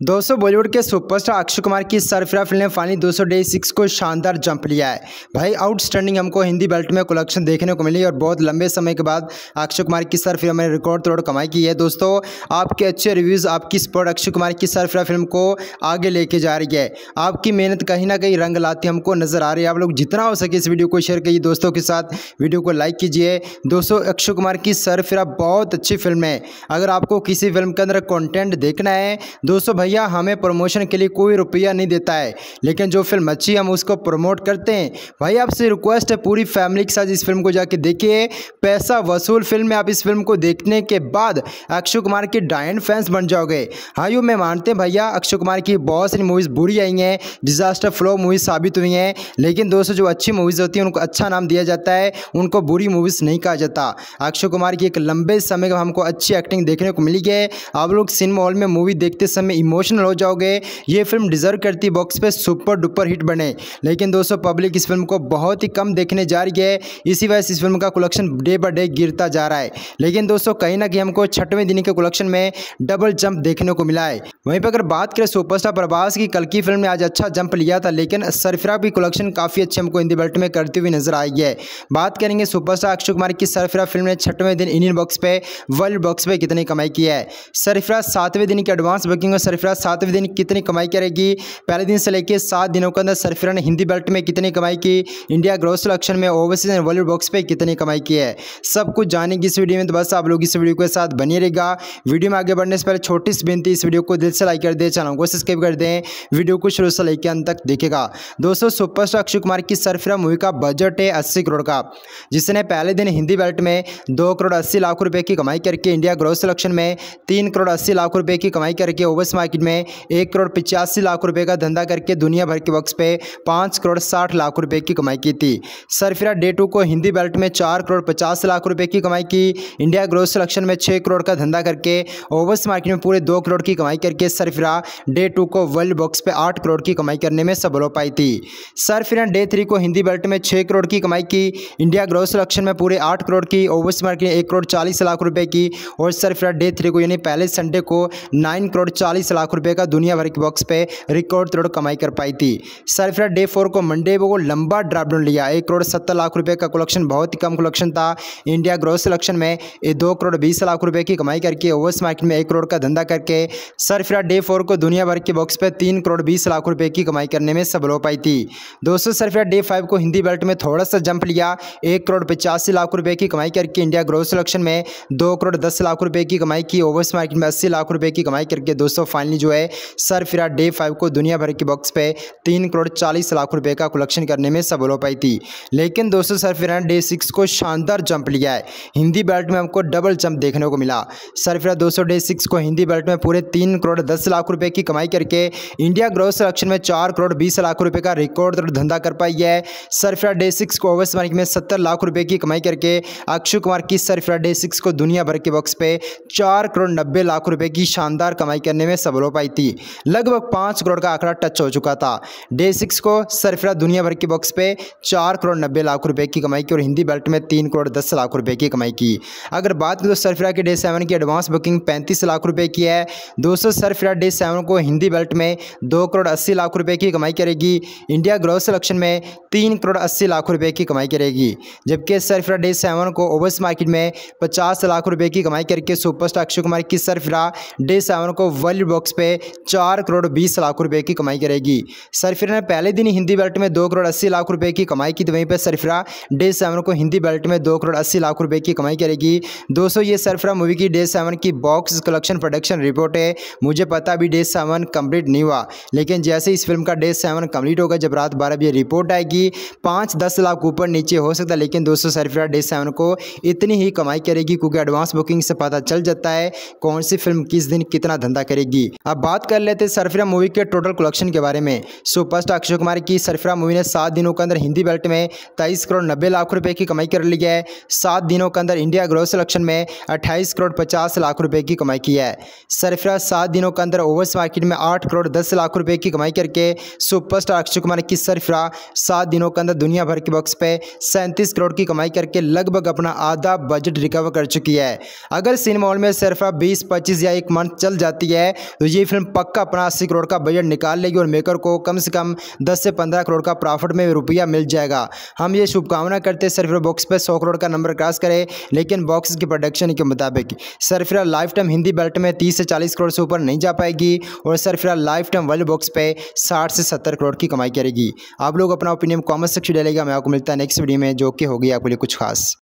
दोस्तों बॉलीवुड के सुपरस्टार अक्षय कुमार की सरफिरा फिल्म ने फाइनली 200 डे 6 को शानदार जंप लिया है। भाई आउटस्टैंडिंग हमको हिंदी बेल्ट में कलेक्शन देखने को मिली और बहुत लंबे समय के बाद अक्षय कुमार की सरफिरा में रिकॉर्ड तोड़ कमाई की है। दोस्तों आपके अच्छे रिव्यूज़ आपकी सपोर्ट अक्षय कुमार की सरफिरा फिल्म को आगे लेके जा रही है। आपकी मेहनत कहीं ना कहीं रंग लाती हमको नजर आ रही है। आप लोग जितना हो सके इस वीडियो को शेयर कीजिए, दोस्तों के साथ वीडियो को लाइक कीजिए। दोस्तों अक्षय कुमार की सरफिरा बहुत अच्छी फिल्म है। अगर आपको किसी फिल्म के अंदर कंटेंट देखना है दोस्तों, भैया हमें प्रमोशन के लिए कोई रुपया नहीं देता है, लेकिन जो फिल्म अच्छी है हम उसको प्रमोट करते हैं। भाई आपसे रिक्वेस्ट है पूरी फैमिली के साथ इस फिल्म को जाके देखिए। पैसा वसूल फिल्म है। आप इस फिल्म को देखने के बाद अक्षय कुमार के डायन फैंस बन जाओगे। हाँ यूँ मैं मानते हैं भैया अक्षय कुमार की बहुत सारी मूवीज़ बुरी आई हैं, डिजास्टर फ्लो मूवीज साबित हुई हैं, लेकिन दोस्तों जो अच्छी मूवीज़ होती हैं उनको अच्छा नाम दिया जाता है, उनको बुरी मूवीज़ नहीं कहा जाता। अक्षय कुमार की एक लंबे समय का हमको अच्छी एक्टिंग देखने को मिली है। आप लोग सिनेमा हॉल में मूवी देखते समय इमोशनल हो जाओगे। ये फिल्म डिजर्व करती है बॉक्स पे सुपर डुपर हिट बने, लेकिन दोस्तों पब्लिक इस फिल्म को बहुत ही कम देखने जा रही है। इसी वजह से इस फिल्म का कलेक्शन डे बाय डे गिरता जा रहा है। लेकिन दोस्तों कहीं ना कहीं हमको 6वें दिन के कलेक्शन में डबल जंप देखने को मिला है। वहीं पर अगर बात करें सुपरस्टार प्रभास की, कल की फिल्म ने आज अच्छा जंप लिया था, लेकिन सरफिरा की कलेक्शन काफ़ी अच्छे हमको हिंदी बेल्ट में करती हुई नजर आई है। बात करेंगे सुपरस्टार अक्षय कुमार की सरफिरा फिल्म ने 6वें दिन इंडियन बॉक्स पे वर्ल्ड बॉक्स पे कितनी कमाई की है। सरफिरा 7वें दिन की एडवांस बुकिंग और सरफिरा 7वें दिन कितनी कमाई करेगी, पहले दिन से लेकर 7 दिनों के अंदर सरफिरा ने हिंदी बेल्ट में कितनी कमाई की, इंडिया ग्रॉस कलेक्शन में ओवरसीज एंड वर्ल्ड बॉक्स पे कितनी कमाई की है, सब कुछ जानेंगे इस वीडियो में। तो बस आप लोग इस वीडियो के साथ बने रहेगा। वीडियो में आगे बढ़ने से पहले छोटी सी बेनती, इस वीडियो को दिल से लाइक कर दे, चैनल को सब्सक्राइब कर दें, वीडियो को शुरू से लेकर अंत तक देखेगा। दोस्तों सुपरस्टार अक्षय कुमार की सरफिरा मूवी का बजट है 80 करोड़ का, जिसने पहले दिन हिंदी बेल्ट में 2 करोड़ 80 लाख रुपए की कमाई करके इंडिया ग्रॉस कलेक्शन में 3 करोड़ 80 लाख रुपए की कमाई करके ओवरसीज मार्केट में 1 करोड़ 85 लाख रुपए का धंधा करके दुनिया भर के बॉक्स पे 5 करोड़ 60 लाख रुपए की कमाई की थी। सरफिरा डे 2 को हिंदी बेल्ट में 4 करोड़ 50 लाख रुपए की कमाई की, इंडिया ग्रॉस कलेक्शन में 6 करोड़ का धंधा करके ओवरसीज मार्केट में पूरे 2 करोड़ की कमाई करके सरफिरा डे 2 को वर्ल्ड बॉक्स पे 8 करोड़ की कमाई करने में सफल हो पाई थी। सरफिरा डे 3 को हिंदी बेल्ट में 6 करोड़ की कमाई की, इंडिया ग्रॉस कलेक्शन में पूरे 8 करोड़ की, ओवरसीज मार्केट में 1 करोड़ 40 लाख रुपए की, और सरफिरा डे 3 को यानी पहले संडे को 9 करोड़ 40 लाख रुपए का दुनिया भर के बॉक्स पे रिकॉर्ड तोड़ कमाई कर पाई थी। सरफिरा डे 4 को मंडे को लंबा ड्रॉप डाउन लिया, 1 करोड़ 70 लाख रुपए का कलेक्शन बहुत ही कम कलेक्शन था। इंडिया ग्रॉस कलेक्शन में 2 करोड़ 20 लाख रुपए की कमाई करके ओवरसीज मार्केट में 1 करोड़ का धंधा करके सरफिरा डे 4 को दुनिया भर के बॉक्स पे 3 करोड़ 20 लाख रुपए की कमाई करने में सफल हो पाई थी। दोस्तों सरफिरा डे 5 को हिंदी बेल्ट में थोड़ा सा जंप लिया, 1 करोड़ 85 लाख रुपए की कमाई करके इंडिया ग्रॉस कलेक्शन में 2 करोड़ 10 लाख रुपए की कमाई की, ओवरसीज मार्केट में 80 लाख रुपए की कमाई करके दोस्तों फाइनली जो है सरफिरा डे 5 को दुनिया भर के बॉक्स पे 3 करोड़ 40 लाख रुपए का कलेक्शन करने में सफल हो पाई थी। लेकिन दोस्तों सरफिरा डे 6 को शानदार जंप लिया है, हिंदी बेल्ट में हमको डबल जंप देखने को मिला। सरफिरा 200 डे 6 को हिंदी बेल्ट में पूरे 3 करोड़ 10 लाख रुपए की कमाई करके इंडिया ग्रॉस कलेक्शन में 4 करोड़ 20 लाख रुपए का रिकॉर्ड धंधा कर पाई है। सरफिरा डे 6 को ओवरसीज मार्केट में 70 लाख रुपए की कमाई करके अक्षय कुमार की सरफिरा डे 6 को दुनिया भर के बॉक्स पे 4 करोड़ 90 लाख रुपए की शानदार कमाई करने में सफल हो पाई थी। लगभग 5 करोड़ का आंकड़ा टच हो चुका था। डे 6 को सरफिरा दुनिया भर के बॉक्स पे 4 करोड़ 90 लाख रुपए की कमाई की और हिंदी बेल्ट में 3 करोड़ 10 लाख रुपए की कमाई की। अगर बात करें तो सरफिरा के डे 7 की एडवांस बुकिंग 35 लाख रुपए की है। दोस्तों सरफिरा डे 7 को हिंदी बेल्ट में 2 करोड़ 80 लाख रुपए की कमाई करेगी, इंडिया ग्रॉस कलेक्शन में 3 करोड़ 80 लाख रुपए की कमाई करेगी। जबकि सरफिरा डे 7 को ओवरसीज मार्केट में 50 लाख रुपए की कमाई करके सुपरस्टार अक्षय कुमार की सरफिरा डे 7 को वर्ल्ड बॉक्स पे 4 करोड़ 20 लाख रुपए की कमाई करेगी। सरफिरा ने पहले दिन हिंदी बेल्ट में 2 करोड़ 80 लाख रुपए की कमाई की, तो वहीं पर सरफिरा डे 7 को हिंदी बेल्ट में 2 करोड़ 80 लाख रुपए की कमाई करेगी। दोस्तों ये सरफिरा मूवी की डे 7 की बॉक्स कलेक्शन प्रोडक्शन रिपोर्ट है। मुझे पता अभी डे 7 कंप्लीट नहीं हुआ, लेकिन जैसे इस फिल्म का डे 7 कंप्लीट होगा, जब रात 12 बजे रिपोर्ट आएगी, 5-10 लाख ऊपर नीचे हो सकता है, लेकिन दोस्तों सरफिरा डे 7 को इतनी ही कमाई करेगी, क्योंकि एडवांस बुकिंग से पता चल जाता है कौन सी फिल्म किस दिन कितना धंधा करेगी। अब बात कर लेते हैं सरफिरा मूवी के टोटल कलेक्शन के बारे में। सुपरस्टार अक्षय कुमार की सरफिरा मूवी ने 7 दिनों के अंदर हिंदी बेल्ट में 23 करोड़ 90 लाख रुपए की कमाई कर ली है। 7 दिनों के अंदर इंडिया ग्रॉस कलेक्शन में 28 करोड़ 50 लाख रुपए की कमाई की है। सरफिरा 7 दिनों के अंदर ओवरसीज मार्केट में 8 करोड़ 10 लाख रुपए की कमाई करके सुपरस्टार अक्षय कुमार की सरफिरा 7 दिनों के अंदर दुनिया भर के बॉक्स पे 37 करोड़ की कमाई करके लगभग अपना आधा बजट रिकवर कर चुकी है। अगर सिनेमा हॉल में सरफिरा 20-25 या 1 मंथ चल जाती है तो ये फिल्म पक्का अपना 80 करोड़ का बजट निकाल लेगी और मेकर को कम से कम 10 से 15 करोड़ का प्रॉफिट में रुपया मिल जाएगा। हम ये शुभकामना करते हैं सरफिरा बॉक्स पे 100 करोड़ का नंबर क्रॉस करे, लेकिन बॉक्स की प्रोडक्शन के मुताबिक Sarfira lifetime Hindi belt में 30 से 40 करोड़ से ऊपर नहीं जा पाएगी और Sarfira lifetime world box पे 60 से 70 करोड़ की कमाई करेगी। आप लोग अपना ओपिनियन कॉमेंट सेक्शन डालेगा। मैं आपको मिलता है नेक्स्ट वीडियो में, जो कि होगी आपके लिए कुछ खास।